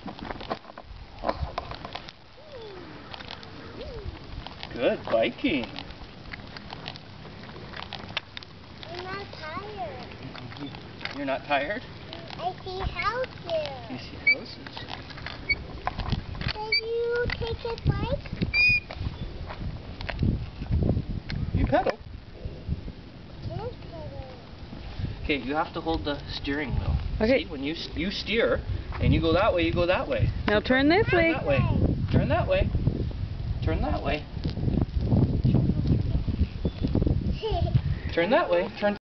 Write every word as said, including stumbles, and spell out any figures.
Good biking. I'm not tired. You're not tired? I see houses. You see houses. Did you take a bike? You pedal. Did pedal. Okay, you have to hold the steering wheel. Okay. See, when you you steer and you go that way, you go that way. Now turn this Turn way. that way. Turn that way. Turn that way. Turn that way. Turn